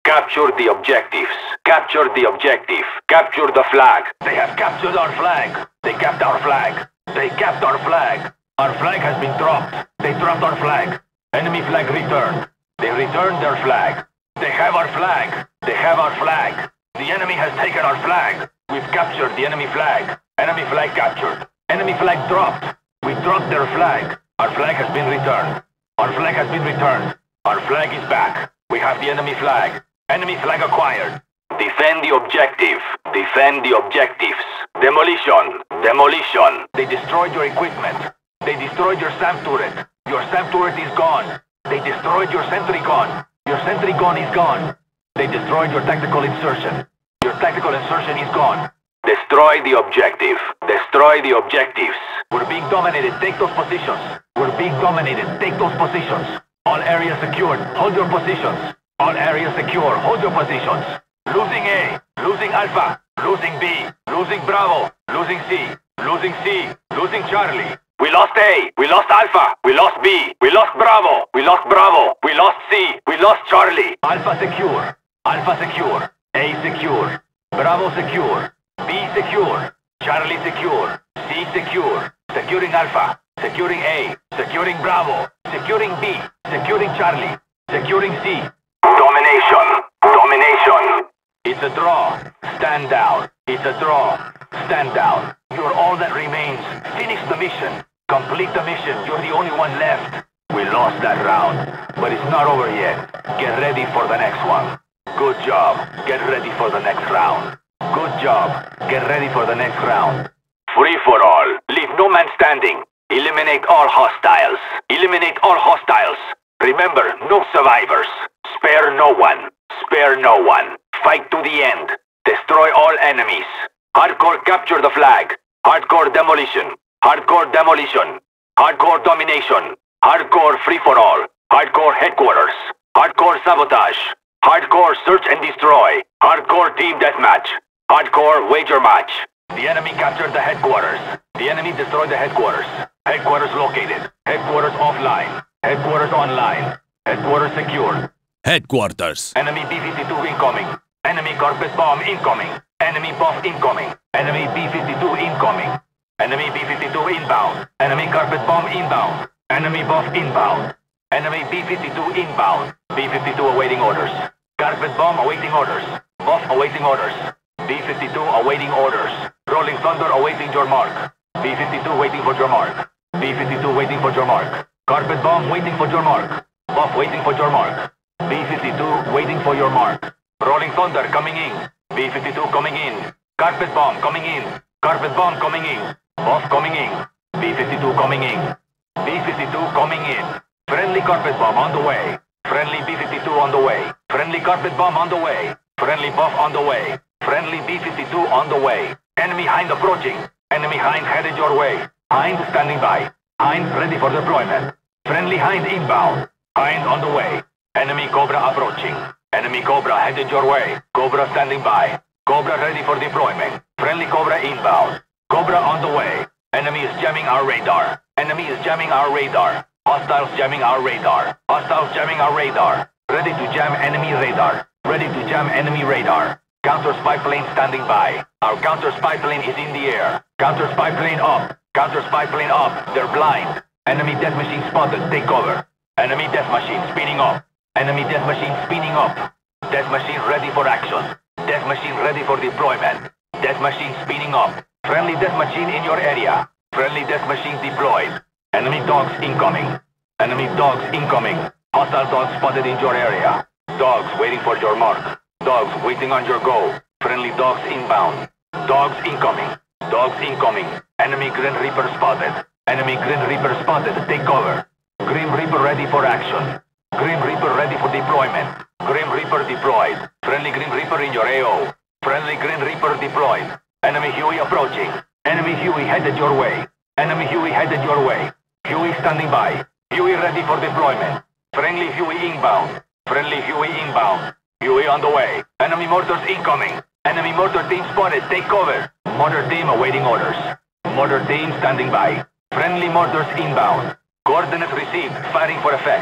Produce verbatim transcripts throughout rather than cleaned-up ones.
Capture the objectives. Capture the objective. Capture the flag. They have captured our flag. They capped our flag. They capped our flag. Our flag has been dropped. They dropped our flag. Enemy flag returned. They returned their flag. They have our flag. They have our flag. The enemy has taken our flag. We've captured the enemy flag. Enemy flag captured. Enemy flag dropped. We dropped their flag. Our flag has been returned. Our flag has been returned. Our flag is back. We have the enemy flag. Enemy flag acquired. Defend the objective. Defend the objectives. Demolition. Demolition. They destroyed your equipment. They destroyed your SAM turret. Your SAM turret is gone. They destroyed your sentry gun. Your sentry gun is gone. They destroyed your tactical insertion. Your tactical insertion is gone. Destroy the objective. Destroy the objectives. We're being dominated. Take those positions. We're being dominated. Take those positions. All areas secured. Hold your positions. All areas secure. Hold your positions. Losing A. Losing Alpha. Losing B. Losing Bravo. Losing C. Losing C. Losing Charlie. We lost A. We lost Alpha. We lost B. We lost Bravo. We lost Bravo. We lost C. We lost Charlie. Alpha secure. Alpha secure. A secure. Bravo secure. B secure. Charlie secure. C secure. Securing Alpha. Securing A. Securing Bravo. Securing B. Securing Charlie. Securing C. Domination. Domination. It's a draw. Stand down. It's a draw. Stand down. You're all that remains. Finish the mission. Complete the mission. You're the only one left. We lost that round, but it's not over yet. Get ready for the next one. Good job. Get ready for the next round. Good job. Get ready for the next round. Free for all. Leave no man standing. Eliminate all hostiles. Eliminate all hostiles. Remember, no survivors. Spare no one. Spare no one. Fight to the end. Destroy all enemies. Hardcore capture the flag. Hardcore demolition. Hardcore demolition. Hardcore domination. Hardcore free for all. Hardcore headquarters. Hardcore sabotage. Hardcore search and destroy. Hardcore team deathmatch. Hardcore wager match. The enemy captured the headquarters. The enemy destroyed the headquarters. Headquarters located. Headquarters offline. Headquarters online. Headquarters secured. Headquarters. Enemy B fifty-two incoming. Enemy carpet bomb incoming. Enemy buff incoming. Enemy B fifty-two incoming. Enemy B fifty-two inbound. Enemy carpet bomb inbound. Enemy buff inbound. Enemy B fifty-two inbound. B fifty-two awaiting orders. Carpet bomb awaiting orders. Buff awaiting orders. B fifty-two awaiting orders. Rolling Thunder awaiting your mark. B fifty-two waiting for your mark. B fifty-two waiting for your mark. Carpet bomb waiting for your mark. Buff waiting for your mark. B fifty-two waiting for your mark. Rolling Thunder coming in. B fifty-two coming in. Carpet bomb coming in. Carpet bomb coming in. Buff coming in. B fifty-two coming in. B fifty-two coming in. Friendly carpet bomb on the way. Friendly B fifty-two on the way. Friendly carpet bomb on the way. Friendly buff on the way. Friendly B fifty-two on the way. Enemy Hind approaching. Enemy Hind headed your way. Hind standing by. Hind ready for deployment. Friendly Hind inbound. Hind on the way. Enemy Cobra approaching. Enemy Cobra headed your way. Cobra standing by. Cobra ready for deployment. Friendly Cobra inbound. Cobra on the way. Enemy is jamming our radar. Enemy is jamming our radar. Hostiles jamming our radar. Hostiles jamming our radar. Ready to jam enemy radar. Ready to jam enemy radar. Counter spy plane standing by. Our counter spy plane is in the air. Counter spy plane up. Counter spy plane up. They're blind. Enemy death machine spotted. Take cover. Enemy death machine spinning up. Enemy death machine spinning up. Death machine ready for action. Death machine ready for deployment. Death machine spinning up. Friendly death machine in your area. Friendly death machine deployed. Enemy dogs incoming. Enemy dogs incoming. Hostile dogs spotted in your area. Dogs waiting for your mark. Dogs waiting on your go. Friendly dogs inbound. Dogs incoming. Dogs incoming. Enemy Grim Reaper spotted. Enemy Grim Reaper spotted. Take cover. Grim Reaper ready for action. Grim Reaper ready for deployment. Grim Reaper deployed. Friendly Grim Reaper in your A O. Friendly Grim Reaper deployed. Enemy Huey approaching. Enemy Huey headed your way. Enemy Huey headed your way. Huey standing by. Huey ready for deployment. Friendly Huey inbound. Friendly Huey inbound. Huey on the way. Enemy mortars incoming. Enemy mortar team spotted. Take cover. Mortar team awaiting orders. Mortar team standing by. Friendly mortars inbound. Coordinates received. Firing for effect.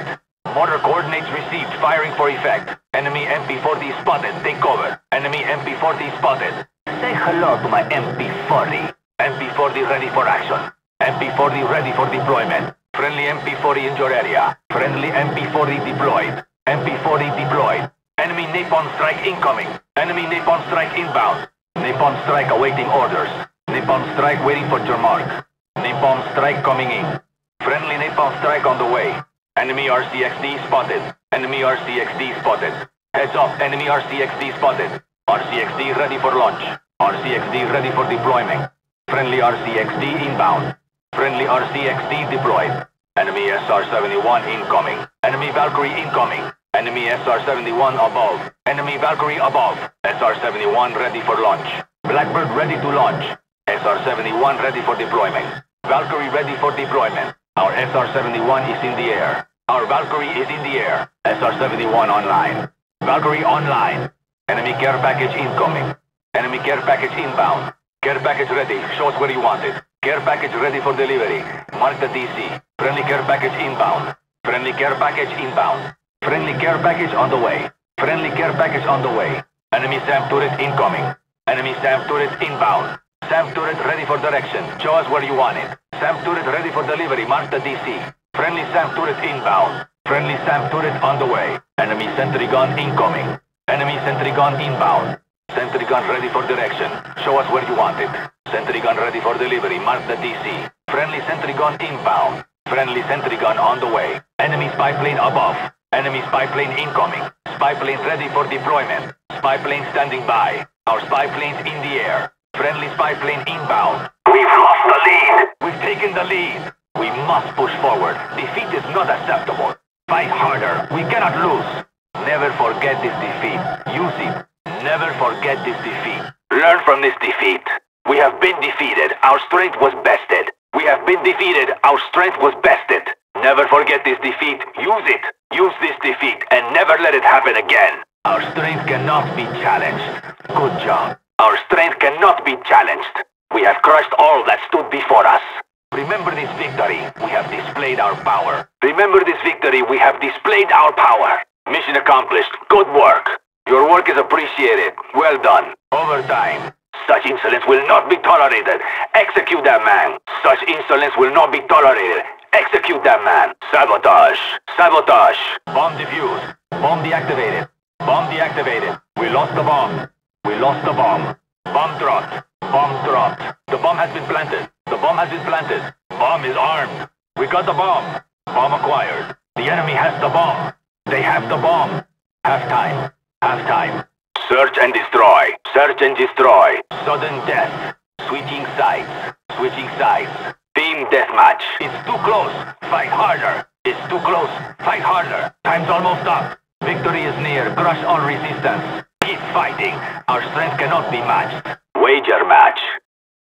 Mortar coordinates received. Firing for effect. Enemy M P forty spotted. Take cover. Enemy M P forty spotted. Say hello to my M P forty. M P forty ready for action. M P forty ready for deployment. Friendly M P forty in your area. Friendly M P forty deployed. M P forty deployed. Enemy napalm strike incoming. Enemy napalm strike inbound. Napalm strike awaiting orders. Napalm strike waiting for your mark. Napalm strike coming in. Friendly napalm strike on the way. Enemy R C X D spotted. Enemy R C X D spotted. Heads up, enemy R C X D spotted. R C X D ready for launch. R C X D ready for deployment. Friendly R C X D inbound. Friendly R C X D deployed. Enemy S R seventy-one incoming. Enemy Valkyrie incoming. Enemy S R seventy-one above. Enemy Valkyrie above. S R seventy-one ready for launch. Blackbird ready to launch. S R seventy-one ready for deployment. Valkyrie ready for deployment. Our S R seventy-one is in the air. Our Valkyrie is in the air. S R seventy-one online. Valkyrie online. Enemy care package incoming. Enemy care package inbound. Care package ready. Show us where you want it. Care package ready for delivery. Mark the D C. Friendly care package inbound. Friendly care package inbound. Friendly care package on the way. Friendly care package on the way. Enemy SAM turret incoming. Enemy SAM turret inbound. SAM turret ready for direction. Show us where you want it. SAM turret ready for delivery. Mark the D C. Friendly SAM turret inbound. Friendly SAM turret on the way. Enemy sentry gun incoming. Enemy sentry gun inbound. Sentry gun ready for direction. Show us where you want it. Sentry gun ready for delivery. Mark the D C. Friendly sentry gun inbound. Friendly sentry gun on the way. Enemy spy plane above. Enemy spy plane incoming. Spy plane ready for deployment. Spy plane standing by. Our spy plane's in the air. Friendly spy plane inbound. We've lost the lead. We've taken the lead. We must push forward. Defeat is not acceptable. Fight harder. We cannot lose. Never forget this defeat. Use it. Never forget this defeat. Learn from this defeat. We have been defeated. Our strength was bested. We have been defeated. Our strength was bested. Never forget this defeat. Use it. Use this defeat and never let it happen again. Our strength cannot be challenged. Good job. Our strength cannot be challenged. We have crushed all that stood before us. Remember this victory. We have displayed our power. Remember this victory. We have displayed our power. Mission accomplished. Good work. Your work is appreciated. Well done. Overtime. Such insolence will not be tolerated. Execute that man. Such insolence will not be tolerated. Execute that man. Sabotage. Sabotage. Bomb defused. Bomb deactivated. Bomb deactivated. We lost the bomb. We lost the bomb. Bomb dropped. Bomb dropped. The bomb has been planted. The bomb has been planted. Bomb is armed. We got the bomb. Bomb acquired. The enemy has the bomb. They have the bomb. Half-time. Half-time. Search and destroy. Search and destroy. Sudden death. Switching sides. Switching sides. Team deathmatch. It's too close. Fight harder. It's too close. Fight harder. Time's almost up. Victory is near. Crush all resistance. Keep fighting. Our strength cannot be matched. Wager match.